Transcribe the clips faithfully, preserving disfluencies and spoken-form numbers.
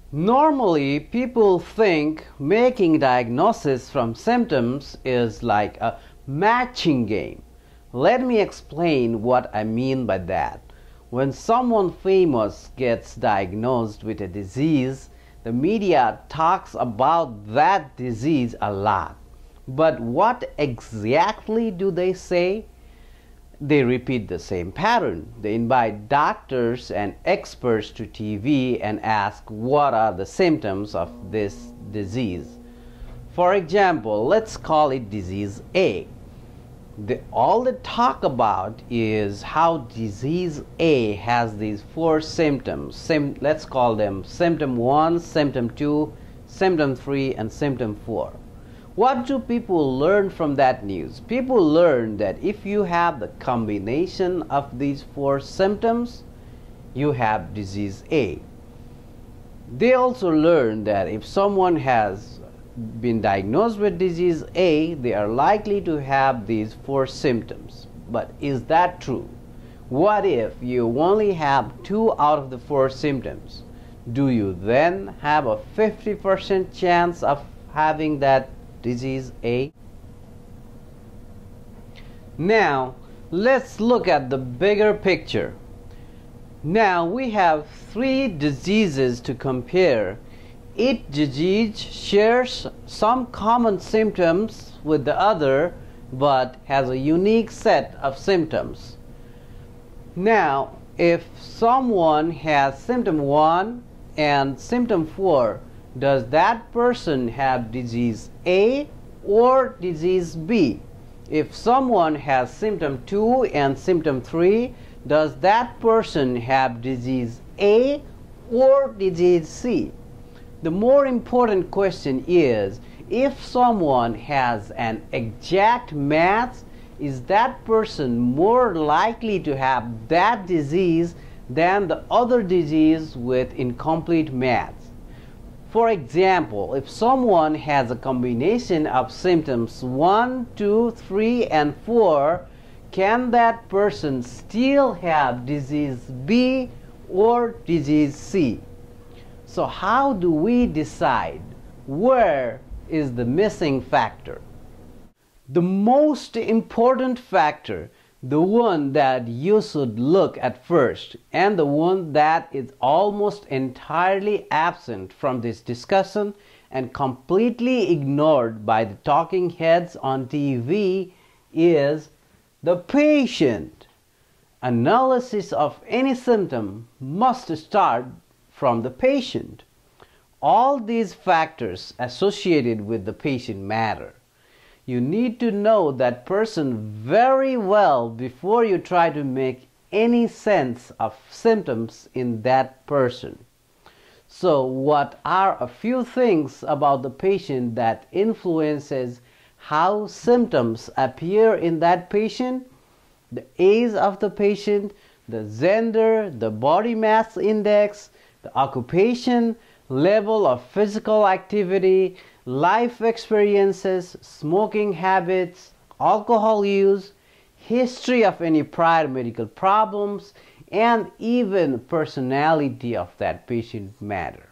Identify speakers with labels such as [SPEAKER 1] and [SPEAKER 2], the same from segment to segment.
[SPEAKER 1] Normally, people think making diagnosis from symptoms is like a matching game. Let me explain what I mean by that. When someone famous gets diagnosed with a disease, the media talks about that disease a lot. But what exactly do they say? They repeat the same pattern. They invite doctors and experts to T V and ask what are the symptoms of this disease. For example, let's call it disease A. The, all they talk about is how disease A has these four symptoms. Sim, let's call them symptom one, symptom two, symptom three, and symptom four. What do people learn from that news? People learn that if you have the combination of these four symptoms, you have disease A. They also learn that if someone has been diagnosed with disease A, they are likely to have these four symptoms. But is that true? What if you only have two out of the four symptoms? Do you then have a fifty percent chance of having that disease A? Now, let's look at the bigger picture. Now we have three diseases to compare. Each disease shares some common symptoms with the other, but has a unique set of symptoms. Now, if someone has symptom one and symptom four, does that person have disease A or disease B? If someone has symptom two and symptom three, does that person have disease A or disease C? The more important question is, if someone has an exact match, is that person more likely to have that disease than the other disease with incomplete match? For example, if someone has a combination of symptoms one, two, three, and four, can that person still have disease B or disease C? So how do we decide where is the missing factor? The most important factor, the one that you should look at first, and the one that is almost entirely absent from this discussion and completely ignored by the talking heads on T V, is the patient. Analysis of any symptom must start from the patient. All these factors associated with the patient matter. You need to know that person very well before you try to make any sense of symptoms in that person. So what are a few things about the patient that influences how symptoms appear in that patient? The age of the patient, the gender, the body mass index, the occupation, level of physical activity, life experiences, smoking habits, alcohol use, history of any prior medical problems, and even personality of that patient matter.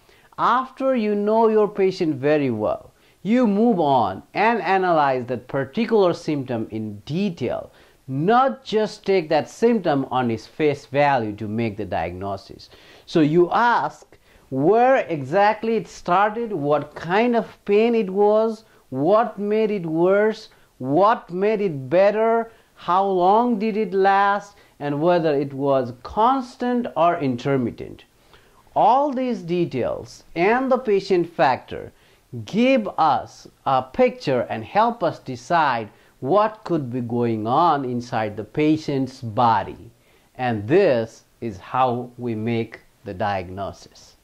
[SPEAKER 1] After you know your patient very well, you move on and analyze that particular symptom in detail, not just take that symptom on its face value to make the diagnosis. So you ask where exactly it started, what kind of pain it was, what made it worse, what made it better, how long did it last, and whether it was constant or intermittent. All these details and the patient factor give us a picture and help us decide what could be going on inside the patient's body. And this is how we make the diagnosis.